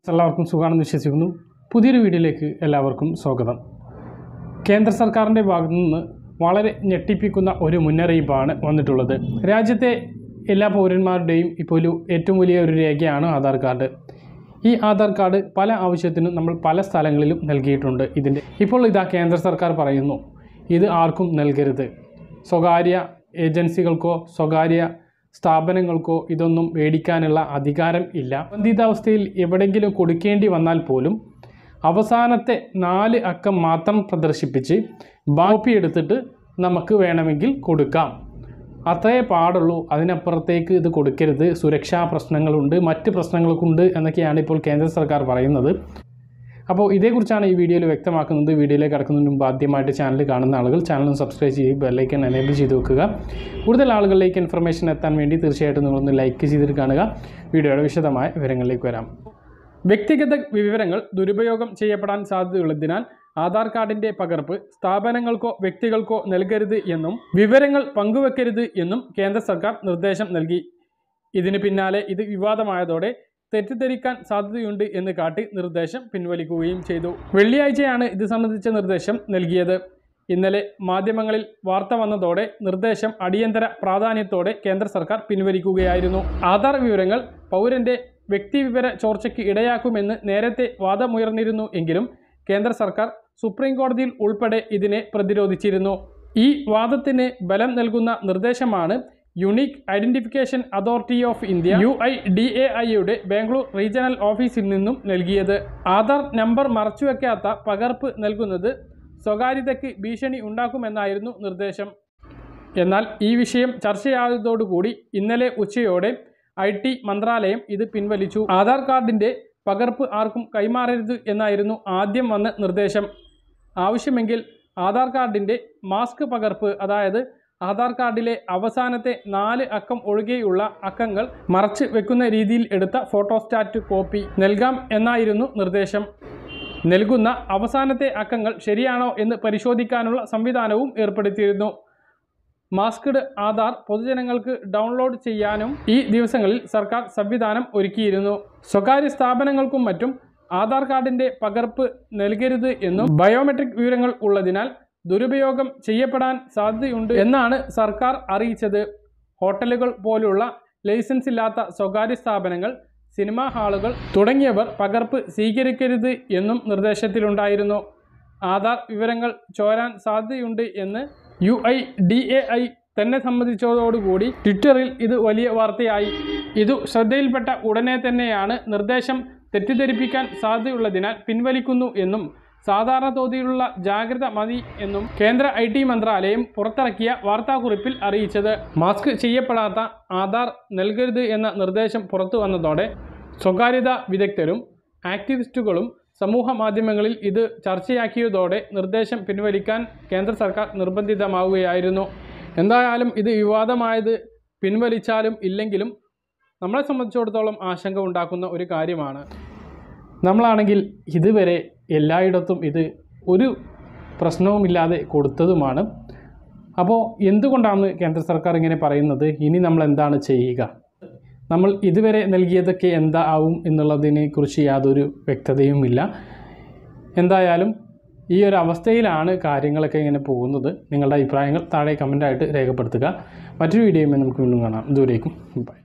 എല്ലാവർക്കും സുഖമാണെന്ന് വിശ്വസിക്കുന്നു. പുതിയൊരു വീഡിയോയിലേക്ക് എല്ലാവർക്കും സ്വാഗതം. കേന്ദ്ര സർക്കാരിൻ്റെ ഭാഗത്തു നിന്ന് വളരെ ഞെട്ടിപ്പിക്കുന്ന ഒരു മുന്നറിയിപ്പാണ് വന്നിട്ടുള്ളത്. രാജ്യത്തെ എല്ലാ പൗരന്മാരുടെയും ഇപ്പോൾ ഏറ്റവും വലിയ ഒരു രേഖയാണ് ആധാർ കാർഡ്. ഈ ആധാർ കാർഡ് പല ആവശ്യത്തിനും നമ്മൾ പല സ്ഥലങ്ങളിലും നൽകിയിട്ടുണ്ട്. ഇപ്പോൾ ഇതാ കേന്ദ്ര സർക്കാർ പറയുന്നു, ഇത് ആർക്കും നൽകരുത്. സ്വകാര്യ ഏജൻസികൾക്കോ സ്വകാര്യ സ്ഥാപനങ്ങൾക്കോ ഇതൊന്നും മേടിക്കാനുള്ള അധികാരം ഇല്ല. നിർബന്ധിതാവസ്ഥയിൽ എവിടെയെങ്കിലും കൊടുക്കേണ്ടി വന്നാൽ പോലും അവസാനത്തെ 4 അക്കം മാത്രം പ്രദർശിപ്പിച്ച് കോപ്പി എടുത്തിട്ട് നമുക്ക് വേണമെങ്കിൽ കൊടുക്കാം. അത്രേ പാടുള്ളൂ. അതിനപ്പുറത്തേക്ക് ഇത് കൊടുക്കരുത്. സുരക്ഷാ പ്രശ്നങ്ങളുണ്ട്, മറ്റ് പ്രശ്നങ്ങളൊക്കെ ഉണ്ട് എന്നൊക്കെയാണ് ഇപ്പോൾ കേന്ദ്ര സർക്കാർ പറയുന്നത്. അപ്പോൾ ഇതേക്കുറിച്ചാണ് ഈ വീഡിയോയിൽ വ്യക്തമാക്കുന്നത്. വീഡിയോയിലേക്ക് കടക്കുന്നതിന് മുമ്പ് ആദ്യമായിട്ട് ചാനൽ കാണുന്ന ആളുകൾ ചാനൽ സബ്സ്ക്രൈബ് ചെയ്ത് ബെല്ലൈക്കൺ എനേബിൾ ചെയ്ത് വെക്കുക. കൂടുതൽ ആളുകളിലേക്ക് ഇൻഫർമേഷൻ എത്താൻ വേണ്ടി തീർച്ചയായിട്ടും നിങ്ങളൊന്ന് ലൈക്ക് ചെയ്തിട്ട് കാണുക. വീഡിയോയുടെ വിശദമായ വിവരങ്ങളിലേക്ക് വരാം. വ്യക്തിഗത വിവരങ്ങൾ ദുരുപയോഗം ചെയ്യപ്പെടാൻ സാധ്യതയുള്ളതിനാൽ ആധാർ കാർഡിൻ്റെ പകർപ്പ് സ്ഥാപനങ്ങൾക്കോ വ്യക്തികൾക്കോ നൽകരുത് എന്നും വിവരങ്ങൾ പങ്കുവെക്കരുത് എന്നും കേന്ദ്ര സർക്കാർ നിർദ്ദേശം നൽകി. ഇതിന് പിന്നാലെ ഇത് വിവാദമായതോടെ തെറ്റിദ്ധരിക്കാൻ സാധ്യതയുണ്ട് എന്ന് കാട്ടി നിർദ്ദേശം പിൻവലിക്കുകയും ചെയ്തു. വെള്ളിയാഴ്ചയാണ് ഇത് സംബന്ധിച്ച നിർദ്ദേശം നൽകിയത്. ഇന്നലെ മാധ്യമങ്ങളിൽ വാർത്ത വന്നതോടെ നിർദ്ദേശം അടിയന്തര പ്രാധാന്യത്തോടെ കേന്ദ്ര സർക്കാർ പിൻവലിക്കുകയായിരുന്നു. ആധാർ വിവരങ്ങൾ പൗരൻ്റെ വ്യക്തിവിവര ചോർച്ചയ്ക്ക് ഇടയാക്കുമെന്ന് നേരത്തെ വാദമുയർന്നിരുന്നു എങ്കിലും കേന്ദ്ര സർക്കാർ സുപ്രീം കോടതിയിൽ ഉൾപ്പെടെ ഇതിനെ പ്രതിരോധിച്ചിരുന്നു. ഈ വാദത്തിന് ബലം നൽകുന്ന നിർദ്ദേശമാണ് unique identification authority of India UIDAIയുടെ ബാംഗ്ലൂർ റീജിയണൽ ഓഫീസിൽ നിന്നും നൽകിയത്. ആധാർ നമ്പർ മറച്ചുവെക്കാത്ത പകർപ്പ് നൽകുന്നത് സ്വകാര്യതയ്ക്ക് ഭീഷണി ഉണ്ടാക്കുമെന്നായിരുന്നു നിർദ്ദേശം. എന്നാൽ ഈ വിഷയം ചർച്ചയായതോടുകൂടി ഇന്നലെ ഉച്ചയോടെ IT മന്ത്രാലയം ഇത് പിൻവലിച്ചു. ആധാർ കാർഡിൻ്റെ പകർപ്പ് ആർക്കും കൈമാറരുത് എന്നായിരുന്നു ആദ്യം വന്ന നിർദ്ദേശം. ആവശ്യമെങ്കിൽ ആധാർ കാർഡിൻ്റെ മാസ്ക് പകർപ്പ്, അതായത് ആധാർ കാർഡിലെ അവസാനത്തെ 4 അക്കം ഒഴികെയുള്ള അക്കങ്ങൾ മറച്ച് വെക്കുന്ന രീതിയിൽ എടുത്ത ഫോട്ടോസ്റ്റാറ്റ് കോപ്പി നൽകാം എന്നായിരുന്നു നിർദ്ദേശം. നൽകുന്ന അവസാനത്തെ അക്കങ്ങൾ ശരിയാണോ എന്ന് പരിശോധിക്കാനുള്ള സംവിധാനവും ഏർപ്പെടുത്തിയിരുന്നു. മാസ്ക്ഡ് ആധാർ പൊതുജനങ്ങൾക്ക് ഡൗൺലോഡ് ചെയ്യാനും ഈ ദിവസങ്ങളിൽ സർക്കാർ സംവിധാനം ഒരുക്കിയിരുന്നു. സ്വകാര്യ സ്ഥാപനങ്ങൾക്കും മറ്റും ആധാർ കാർഡിൻ്റെ പകർപ്പ് നൽകരുത് എന്നും ബയോമെട്രിക് വിവരങ്ങൾ ഉള്ളതിനാൽ ദുരുപയോഗം ചെയ്യപ്പെടാൻ സാധ്യതയുണ്ട് എന്നാണ് സർക്കാർ അറിയിച്ചത്. ഹോട്ടലുകൾ പോലുള്ള ലൈസൻസ് ഇല്ലാത്ത സ്വകാര്യ സ്ഥാപനങ്ങൾ, സിനിമാ ഹാളുകൾ തുടങ്ങിയവർ പകർപ്പ് സ്വീകരിക്കരുത് എന്നും നിർദ്ദേശത്തിലുണ്ടായിരുന്നു. ആധാർ വിവരങ്ങൾ ചോരാൻ സാധ്യതയുണ്ട് എന്ന് UIDAI തന്നെ സമ്മതിച്ചതോടുകൂടി ട്വിറ്ററിൽ ഇത് വലിയ വാർത്തയായി. ഇതു ശ്രദ്ധയിൽപ്പെട്ട ഉടനെ തന്നെയാണ് നിർദ്ദേശം തെറ്റിദ്ധരിപ്പിക്കാൻ സാധ്യതയുള്ളതിനാൽ പിൻവലിക്കുന്നു എന്നും സാധാരണ തോതിലുള്ള ജാഗ്രത മതി എന്നും കേന്ദ്ര IT മന്ത്രാലയം പുറത്തിറക്കിയ വാർത്താക്കുറിപ്പിൽ അറിയിച്ചത്. മാസ്ക് ചെയ്യപ്പെടാത്ത ആധാർ നൽകരുത് എന്ന നിർദ്ദേശം പുറത്തു വന്നതോടെ സ്വകാര്യതാ വിദഗ്ധരും ആക്ടിവിസ്റ്റുകളും സമൂഹ മാധ്യമങ്ങളിൽ ഇത് ചർച്ചയാക്കിയതോടെ നിർദ്ദേശം പിൻവലിക്കാൻ കേന്ദ്ര സർക്കാർ നിർബന്ധിതമാവുകയായിരുന്നു. എന്തായാലും ഇത് വിവാദമായത് പിൻവലിച്ചാലും ഇല്ലെങ്കിലും നമ്മളെ സംബന്ധിച്ചിടത്തോളം ആശങ്ക ഉണ്ടാക്കുന്ന ഒരു കാര്യമാണ്. നമ്മളാണെങ്കിൽ ഇതുവരെ എല്ലായിടത്തും ഇത് ഒരു പ്രശ്നവുമില്ലാതെ കൊടുത്തതുമാണ്. അപ്പോൾ എന്തുകൊണ്ടാണ് കേന്ദ്ര സർക്കാർ ഇങ്ങനെ പറയുന്നത്? ഇനി നമ്മൾ എന്താണ് ചെയ്യുക? നമ്മൾ ഇതുവരെ നൽകിയതൊക്കെ എന്താവും എന്നുള്ളതിനെക്കുറിച്ച് യാതൊരു വ്യക്തതയുമില്ല. എന്തായാലും ഈ ഒരു അവസ്ഥയിലാണ് കാര്യങ്ങളൊക്കെ ഇങ്ങനെ പോകുന്നത്. നിങ്ങളുടെ അഭിപ്രായങ്ങൾ താഴെ കമൻ്റായിട്ട് രേഖപ്പെടുത്തുക. മറ്റൊരു വീഡിയോയുമായി നമുക്ക് വീണ്ടും കാണാം. ദൂരേക്കും ബൈ.